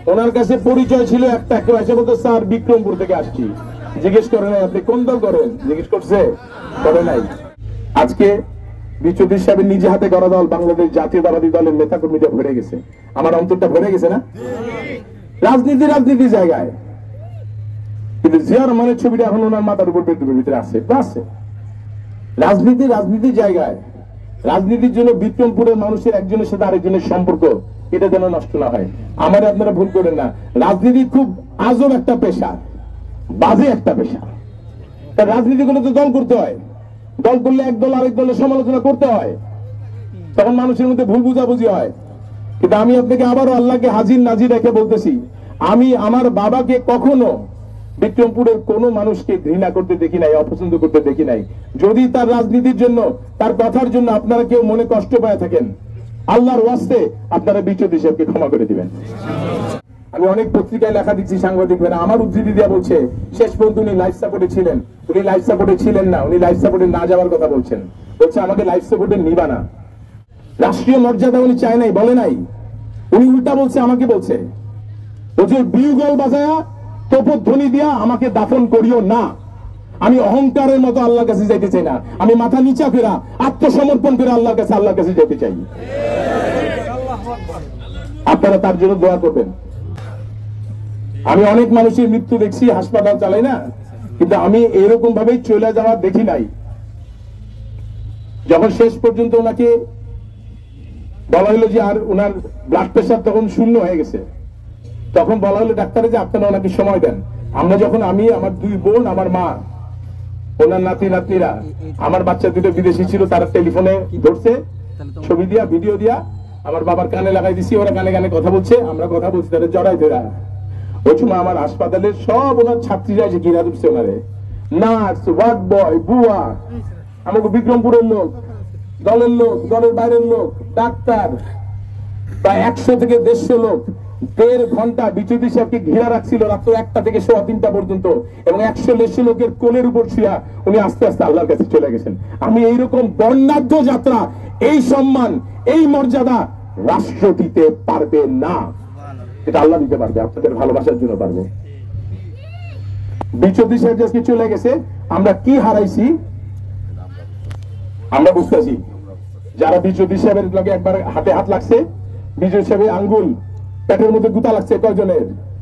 ওনার কাছে পরিচয় ছিল একটা, কেউ এসে বলতো স্যার বিক্রমপুর থেকে আসছি, জিজ্ঞেস করে নাই আপনি কোন দল করেন, জিজ্ঞেস করছে, করে নাই। আজকে বিচৌধুরী সাহেবের নিজে হাতে গড়া দল বাংলাদেশ জাতীয়তাবাদী দলের নেতা কর্মীরা ভরে গেছে, আমার অন্তরটা ভরে গেছে না? রাজনীতির জায়গায়, কিন্তু জিয়া রহমানের ছবিটা এখন ওনার মাথার উপর বেডরুমের ভিতরে আছে। রাজনীতির জায়গায়, রাজনীতির জন্য বিক্রমপুরের মানুষের একজনের সাথে আরেকজনের সম্পর্ক এটা যেন নষ্ট না হয়। আমার আপনারা ভুল করেন না, রাজনীতি খুব আজব একটা পেশা, বাজে একটা পেশা। তার রাজনীতি করলে তো দল করতে হয়, দল করলে এক দল আরেক দলের সমালোচনা করতে হয়, তখন মানুষের মধ্যে ভুল বুঝাবুঝি হয়। কিন্তু আমি আপনাকে আবারও আল্লাহকে হাজির নাজির রেখে বলতেছি, আমি আমার বাবাকে কখনো বিক্রমপুরের কোন মানুষকে ঘৃণা করতে দেখি নাই, অপছন্দ করতে দেখি নাই। যদি তার রাজনীতির জন্য, তার কথার জন্য আপনারা কেউ মনে কষ্ট পায় থাকেন, আল্লাহর ওয়াস্তে আপনারা বিচৌধুরী সাহেবকে ক্ষমা করে দিবেন। আমি অনেক পত্রিকায় লেখা দিচ্ছি, সাংবাদিক ভাইরা আমার উদ্ধৃতি দেওয়া বলছে শেষ পর্যন্ত উনি লাইফ সাপোর্টে ছিলেন। উনি লাইফ সাপোর্টে ছিলেন না, উনি লাইফ সাপোর্টে না যাওয়ার কথা বলছেন। বলছে আমাকে লাইফ সাপোর্টে নিবা না, রাষ্ট্রীয় মর্যাদা উনি চায় নাই, বলে নাই। উনি উল্টা বলছে, আমাকে বলছে বিউগল বাজায়া তোপধ্বনি দিয়া আমাকে দাফন করিও না। আমি অহংকারের মতো আল্লাহর কাছে যাইতে চাই না, আমি মাথা নিচা ফেরা আত্মসমর্পণ করে আল্লাহর কাছে যেতে চাই। আপনারা তার জন্য দোয়া করবেন। আমি অনেক মানুষের মৃত্যু দেখছি, হাসপাতাল চালাই না, কিন্তু আমি এরকম ভাবে চলে যাওয়া দেখি নাই। যখন শেষ পর্যন্ত ওনাকে বলা হলো যে আর ওনার ব্লাড প্রেশার তখন শূন্য হয়ে গেছে, তখন বলা হলো ডাক্তারে যে আপনারা ওনাকে সময় দেন। আমরা যখন, আমি, আমার দুই বোন, আমার মা, ওনার নাতি নাতনিরা, আমার বাচ্চা দুটো বিদেশি ছিল, তারা টেলিফোনে ধরছে, ছবি দিয়া ভিডিও দিয়া আমার বাবার কানে লাগাই দিছি, ওরা কানে কানে কথা বলছে, আমরা কথা বলছি, তারা জড়াই ধরা। ওই সময় আমার হাসপাতালের সব ওনার ছাত্রীরা এসে ঘিরা ধরছে ওনারে, নার্স, ওয়ার্ড বয়, বুয়া, আমাকে বিক্রমপুরের লোক, দলের লোক, দলের বাইরের লোক, ডাক্তার, প্রায় 100 থেকে 150 লোক 1.5 ঘন্টা বিচৌধুরী সাহেবকে ঘিরা রাখছিল রাত্র 1টা থেকে 3:15 পর্যন্ত, এবং 100 লোকের কোলের উপর শুয়া উনি আস্তে আস্তে আল্লাহর কাছে চলে গেছেন। আমি এইরকম বর্ণাঢ্য যাত্রা, এই সম্মান, এই মর্যাদা রাষ্ট্র দিতে পারবে না, এটা আল্লাহ দিতে পারবে, আপনাদের ভালোবাসার জন্য পারবে। বিচৌধুরী সাহেব আজকে চলে গেছে, আমরা কি হারাইছি আমরা বুঝতেছি। যারা বিচৌধুরী সাহেবের লগে একবার হাতে হাত লাগছে, বিচৌধুরী সাহেবের আঙ্গুল পেটের মধ্যে গুতা লাগছে কয়জনের?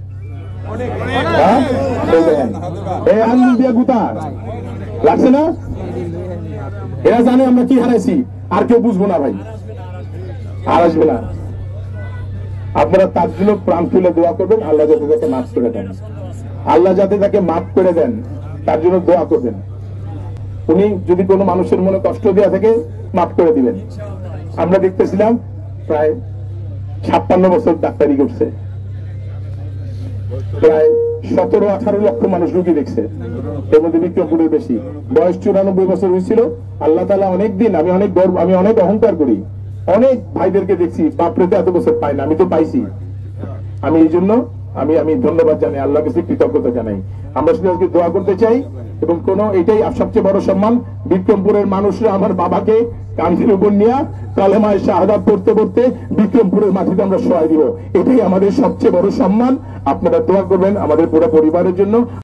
আঙ্গুল দিয়া গুতা লাগছে না? এরা জানে আমরা কি হারাইছি, আর কেউ বুঝবো না ভাই, আর আসবে না। আপনারা তার জন্য প্রাণ তুলে দোয়া করবেন, আল্লাহ যাতে তাকে মাফ করে দেন, আল্লাহ যাতে তাকে মাফ করে দেন, তার জন্য দোয়া করবেন। উনি যদি কোনো মানুষের মনে কষ্ট দেওয়া থাকে মাফ করে দিবেন। আমরা দেখতেছিলাম প্রায় 56 বছর ডাক্তারি করছে, প্রায় 17-18 লক্ষ মানুষ রোগী দেখছে, এর মধ্যে বিক্রমপুরের বেশি। বয়স 94 বছর হয়েছিল। আল্লাহ তাআলা অনেকদিন, আমি অনেক গর্ব, আমি অনেক অহংকার করি, অনেক ভাইদেরকে দেখছি বাপরে তো এত বছর পাই না, আমি তো পাইছি। আমি এই জন্য আমি ধন্যবাদ জানাই, আল্লাহর কাছে কৃতজ্ঞতা জানাই। আমরা শুধু আজকে দোয়া করতে চাই, এবং এটাই সবচেয়ে বড় সম্মান। বিক্রমপুরের মানুষরা আমার বাবাকে কাঁধের উপর নিয়ে কালেমায়ে শাহাদাত পড়তে পড়তে বিক্রমপুরের মাটিতে আমরা সহায় দিব, এটাই আমাদের সবচেয়ে বড় সম্মান। আপনারা দোয়া করবেন আমাদের পুরো পরিবারের জন্য।